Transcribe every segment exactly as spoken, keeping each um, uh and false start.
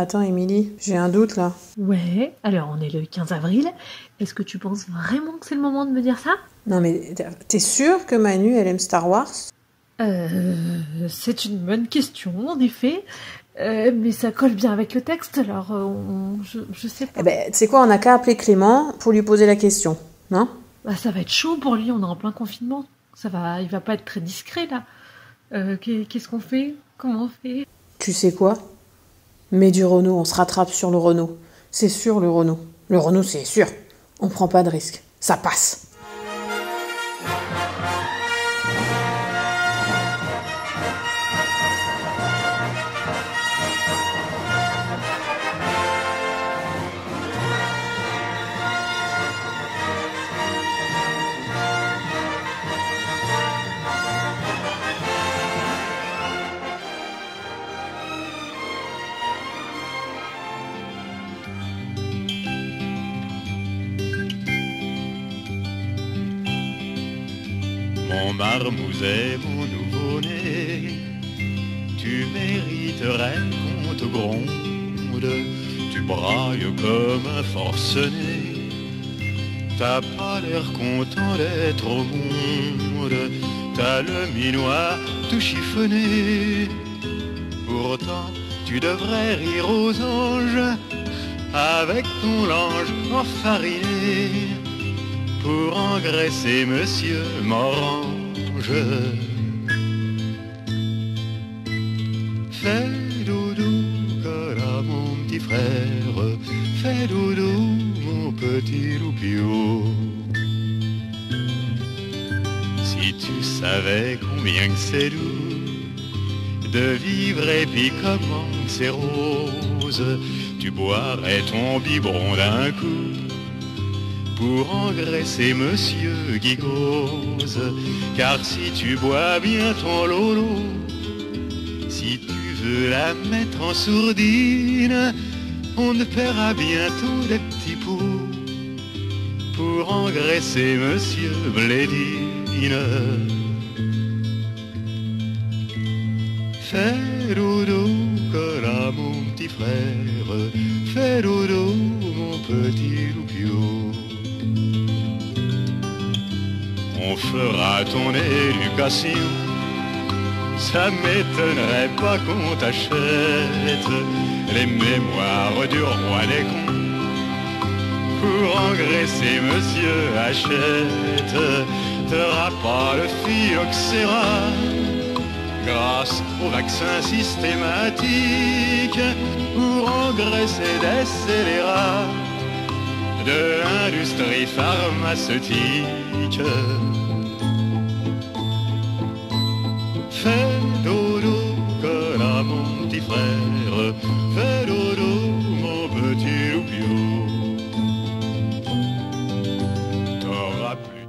Attends, Émilie, j'ai un doute là. Ouais, alors on est le quinze avril. Est-ce que tu penses vraiment que c'est le moment de me dire ça? Non mais t'es sûre que Manu, elle aime Star Wars? Euh... C'est une bonne question, en effet. Euh, mais ça colle bien avec le texte, alors euh, on... je, je sais pas. Eh ben, tu sais quoi, on n'a qu'à appeler Clément pour lui poser la question, non? Bah, ça va être chaud pour lui, on est en plein confinement. Ça va, il va pas être très discret, là. Euh, qu'est-ce qu'on fait? Comment on fait? Tu sais quoi? Mets du Renault, on se rattrape sur le Renault. C'est sûr, le Renault. Le Renault, c'est sûr. On prend pas de risque. Ça passe. Mon marmouset, mon nouveau-né, tu mériterais qu'on te gronde. Tu brailles comme un forcené, t'as pas l'air content d'être au monde. T'as le minois tout chiffonné, pourtant tu devrais rire aux anges avec ton linge enfariné pour engraisser Monsieur Morange. Fais doudou, cola mon petit frère, fais doudou, mon petit loupio. Si tu savais combien que c'est doux de vivre et puis comment que c'est rose, tu boirais ton biberon d'un coup pour engraisser Monsieur Guigose. Car si tu bois bien ton lolo, si tu veux la mettre en sourdine, on te paiera bientôt des petits poux pour engraisser Monsieur Blédine. Fais doudou, cola mon petit frère, fais doudou, mon petit loupio. On fera ton éducation, ça m'étonnerait pas qu'on t'achète les mémoires du roi des cons pour engraisser Monsieur Hachette. T'auras pas le phylloxéra grâce au vaccin systématique pour engraisser des scélérats de l'industrie pharmaceutique. Fais dodo, cola mon petit frère, fais dodo, mon petit loupio. T'auras plus.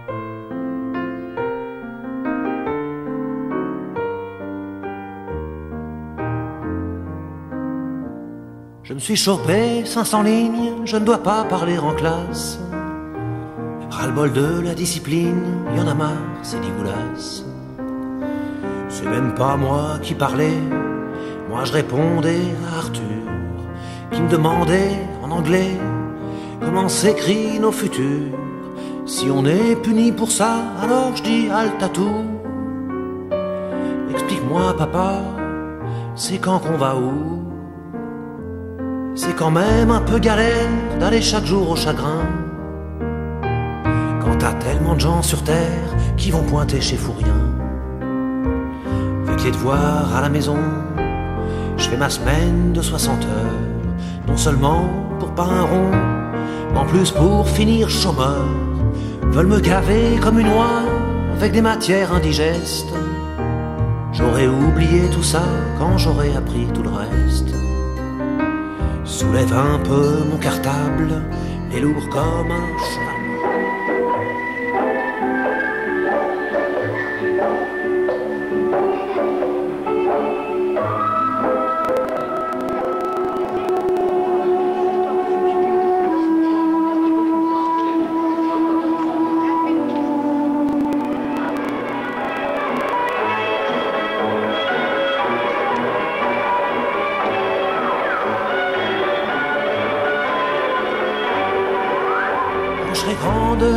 Je me suis chopé cinq cents lignes, je ne dois pas parler en classe. Ras-le-bol de la discipline, y en a marre, c'est dégueulasse. C'est même pas moi qui parlais, moi je répondais à Arthur, qui me demandait en anglais comment s'écrit nos futurs. Si on est puni pour ça, alors je dis halte à tout. Explique-moi papa, c'est quand qu'on va où? C'est quand même un peu galère d'aller chaque jour au chagrin, quand t'as tellement de gens sur terre qui vont pointer chez Fourien. Avec les devoirs à la maison, je fais ma semaine de soixante heures, non seulement pour pas un rond, mais en plus pour finir chômeur. Veulent me gaver comme une oie avec des matières indigestes. J'aurais oublié tout ça quand j'aurais appris tout le reste. Soulève un peu mon cartable, est lourd comme un cheval.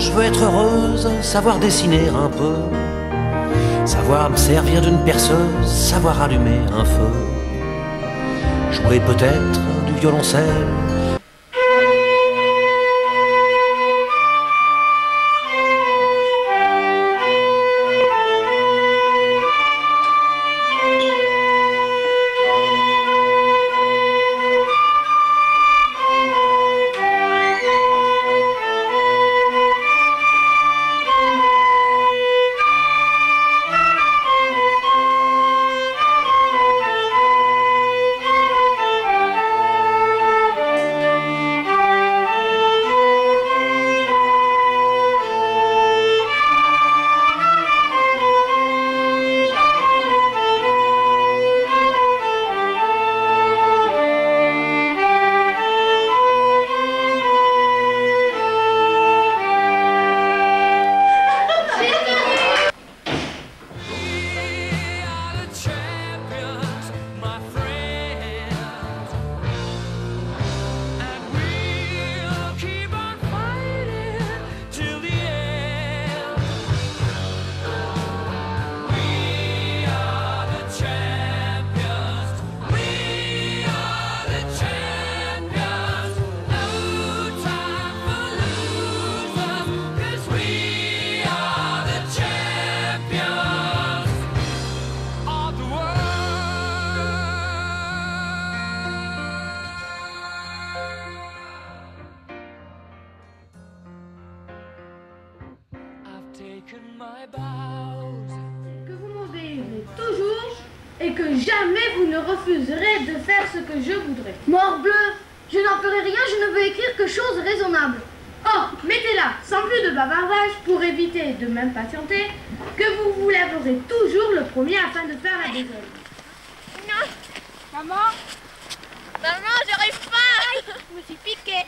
je veux être heureuse, savoir dessiner un peu, savoir me servir d'une perceuse, savoir allumer un feu, jouer peut-être du violoncelle. Que vous m'obéirez toujours et que jamais vous ne refuserez de faire ce que je voudrais. Morbleu, je n'en ferai rien, je ne veux écrire que choses raisonnables. Or, mettez-là, sans plus de bavardage, pour éviter de m'impatienter, que vous vous lèverez toujours le premier afin de faire la désordre. Maman Maman, j'arrive pas. Je me suis piquée.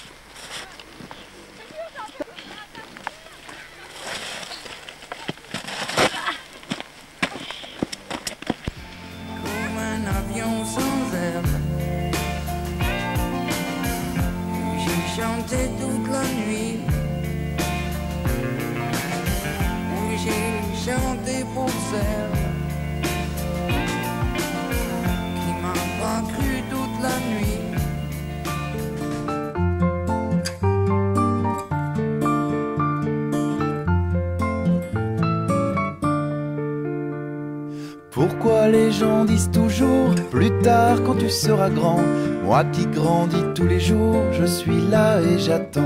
Comme un avion sans aile, j'ai chanté toute la nuit. J'ai chanté pour celle qui m'a pas cru toute la nuit. Pourquoi les gens disent toujours plus tard quand tu seras grand? Moi qui grandis tous les jours, je suis là et j'attends.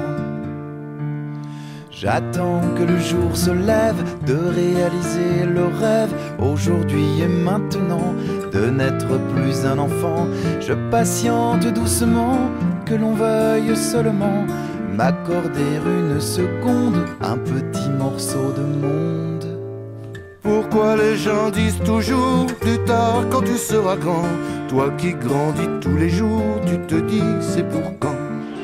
J'attends que le jour se lève, de réaliser le rêve, aujourd'hui et maintenant, de n'être plus un enfant. Je patiente doucement, que l'on veuille seulement m'accorder une seconde, un petit morceau de monde. Pourquoi les gens disent toujours plus tard quand tu seras grand? Toi qui grandis tous les jours, tu te dis c'est pour quand?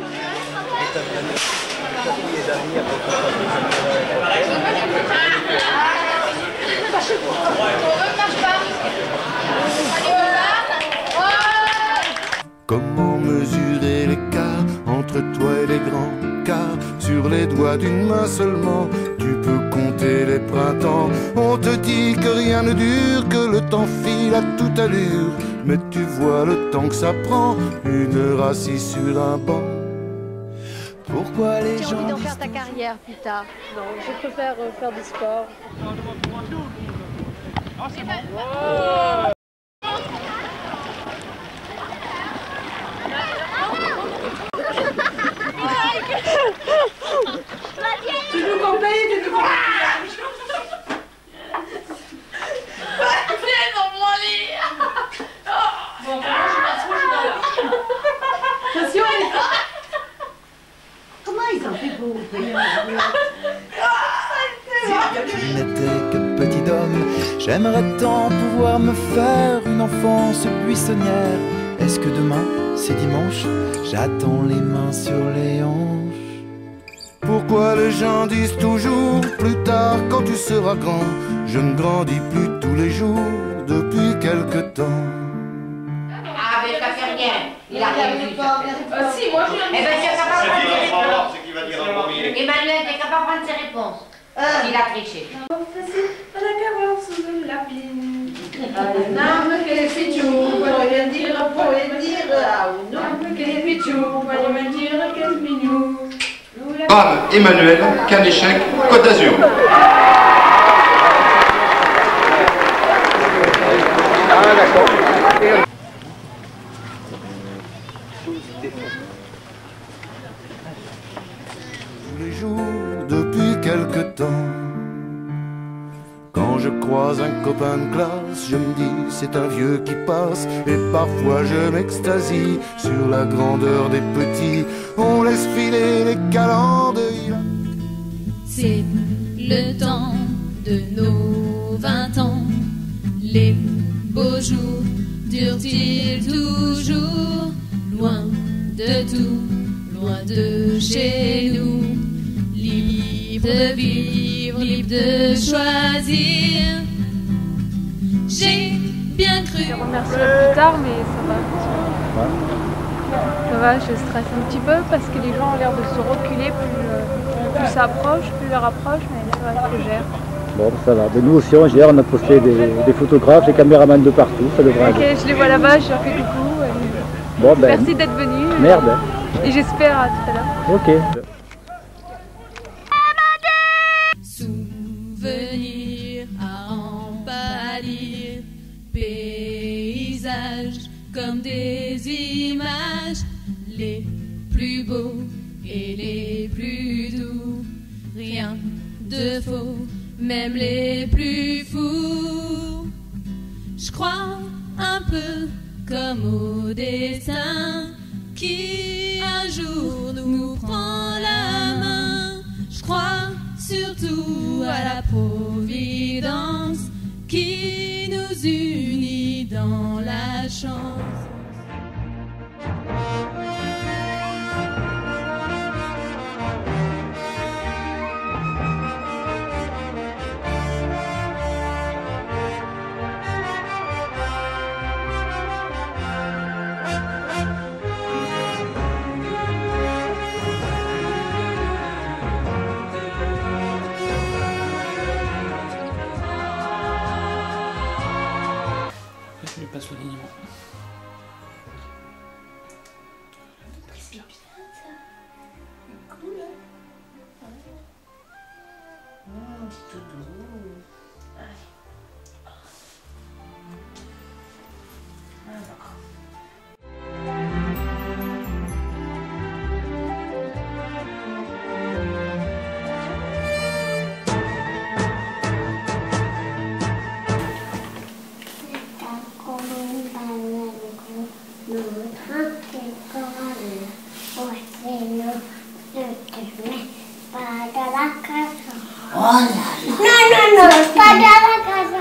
Comment mesurer l'écart entre toi et les grands? Car sur les doigts d'une main seulement, tu peux compter les printemps. On te dit que rien ne dure, que le temps file à toute allure. Mais tu vois le temps que ça prend, une heure assis sur un banc. Pourquoi les Tu as gens envie d'en disent faire ta carrière plus tard? Non, je préfère euh, faire du sport. Tu nous comptes, tu nous comptes. Viens dans mon lit. Bon, moi je m'assois, je suis dans le lit. Attention, comment ils ont fait pour Si je n'étais que petit homme, j'aimerais tant pouvoir me faire une enfance buissonnière. Est-ce que demain, c'est dimanche, j'attends les mains sur les hanches? Pourquoi les gens disent toujours plus tard quand tu seras grand? Je ne grandis plus tous les jours depuis quelque temps. avec la fermière. rien. Il a rien vu. Euh, si, moi je Eh ben, tu es capable de prendre ses réponses. ce qu'il va dire en premier. Emmanuel, tu es capable de prendre ses réponses. Il a triché. À la carence de la pine. Name que les pichous, pour rien dire, pour rien dire. Name que les pichous, pour rien dire, qu'est-ce mignon. Bam, Emmanuel, Canéchec, Côte d'Azur. Ah, d'accord. Tous les jours, depuis quelque temps, quand je croise un copain de classe, je me dis c'est un vieux qui passe. Et parfois je m'extasie sur la grandeur des petits. On laisse filer les calendes. C'est le temps de nos vingt ans. Les beaux jours durent-ils toujours? Loin de tout, loin de chez nous. Libre de vivre, libre de choisir. J'ai bien cru. Je les remercierai plus tard, mais ça va. Ça va, je stresse un petit peu parce que les gens ont l'air de se reculer. Plus, euh, plus ça approche, plus leur approche, mais ça va, je gère. Bon, ça va. Mais nous aussi, on gère. On a posté des, des photographes, des caméramans de partout. Ça devrait Ok, aller. je les vois là-bas, je leur fais coucou. Et... Bon, ben, merci d'être venus. Merde. Et j'espère à tout à l'heure. Ok. Souvenir à en pâlir, paysages comme des images, les plus beaux et les plus doux, rien de faux, même les plus fous. Je crois un peu comme au destin qui un jour nous prend la main. Je crois surtout à la providence qui nous unit dans la chance. Je lui passe le lignement. No, no, no, para la casa.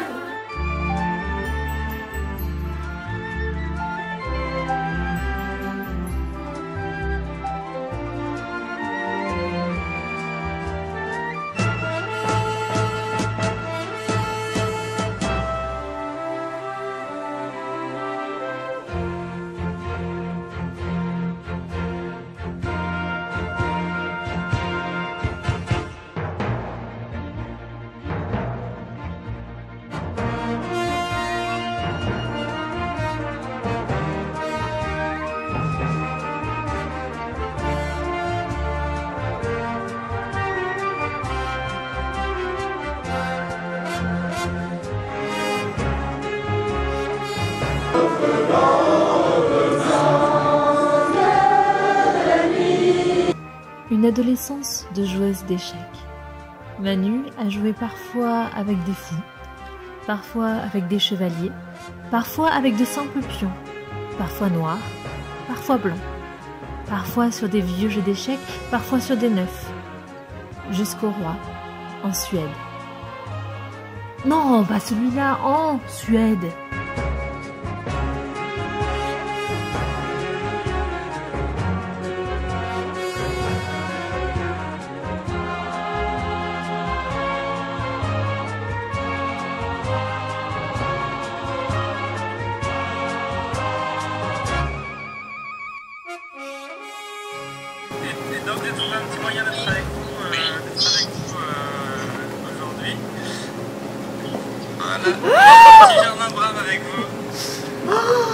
Une adolescence de joueuse d'échecs. Manu a joué parfois avec des fous, parfois avec des chevaliers, parfois avec de simples pions, parfois noirs, parfois blancs, parfois sur des vieux jeux d'échecs, parfois sur des neufs, jusqu'au roi, en Suède. Non, pas celui-là, en Suède. Voilà. Petit Germain Brame avec vous.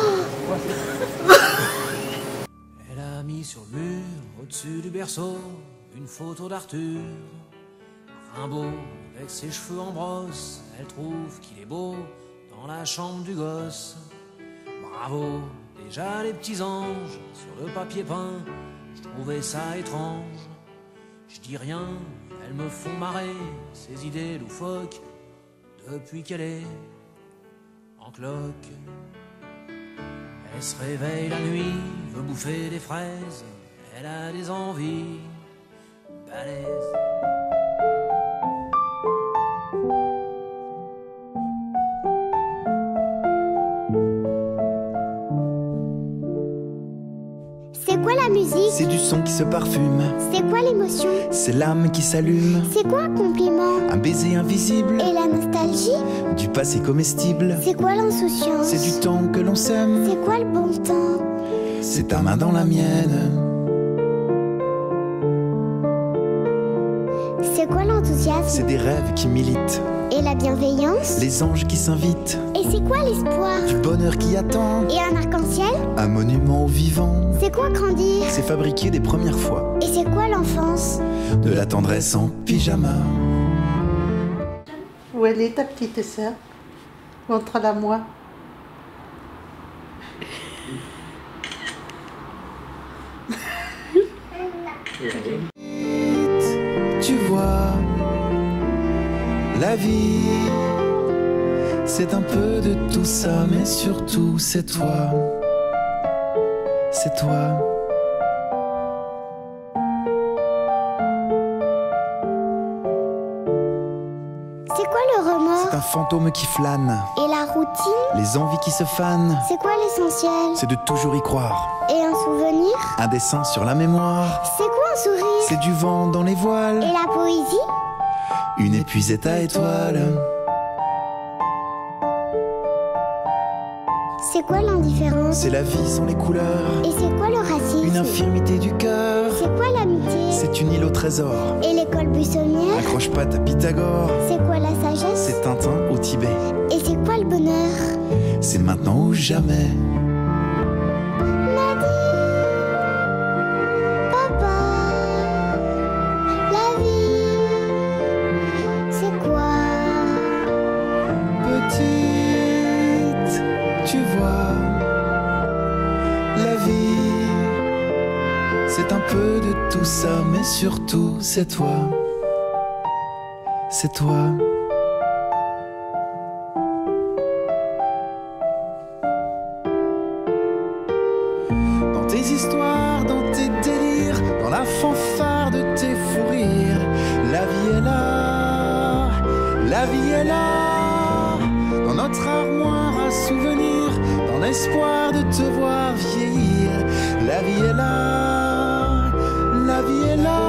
Elle a mis sur le mur, au-dessus du berceau, une photo d'Arthur. Rimbaud, avec ses cheveux en brosse, elle trouve qu'il est beau dans la chambre du gosse. Bravo, déjà les petits anges sur le papier peint, je trouvais ça étrange. Je dis rien, elles me font marrer, ces idées loufoques, depuis qu'elle est en cloque. Elle se réveille la nuit, veut bouffer des fraises, elle a des envies balèzes. C'est quoi la musique? C'est du son qui se parfume. C'est quoi l'émotion? C'est l'âme qui s'allume. C'est quoi un compliment? Un baiser invisible. Et la nostalgie? Du passé comestible. C'est quoi l'insouciance? C'est du temps que l'on sème. C'est quoi le bon temps? C'est ta main dans la mienne. C'est quoi l'enthousiasme? C'est des rêves qui militent. Et la bienveillance? Les anges qui s'invitent. Et c'est quoi l'espoir? Du bonheur qui attend. Et un arc-en-ciel? Un monument au vivant. C'est quoi grandir? C'est fabriquer des premières fois. Et c'est quoi l'enfance? De la tendresse en pyjama. Où elle est ta petite sœur? Montre-la moi. Tu vois, la vie, c'est un peu de tout ça, mais surtout c'est toi, c'est toi. C'est quoi le remords? C'est un fantôme qui flâne. Et la routine? Les envies qui se fanent. C'est quoi l'essentiel? C'est de toujours y croire. Et un souvenir? Un dessin sur la mémoire. C'est quoi un sourire? C'est du vent dans les voiles. Et la poésie? Une épuisette à étoiles. C'est quoi l'indifférence? C'est la vie sans les couleurs. Et c'est quoi le racisme? Une infirmité du cœur. C'est quoi l'amitié? C'est une île au trésor. Et l'école buissonnière? Accroche-pattes à Pythagore. C'est quoi la sagesse? C'est Tintin au Tibet. Et c'est quoi le bonheur? C'est maintenant ou jamais. C'est un peu de tout ça, mais surtout c'est toi, c'est toi. Dans tes histoires, dans tes délires, dans la fanfare de tes fous rires, la vie est là, la vie est là, dans notre armoire à souvenirs, dans l'espoir de te voir vieillir, la vie est là. La vie est là.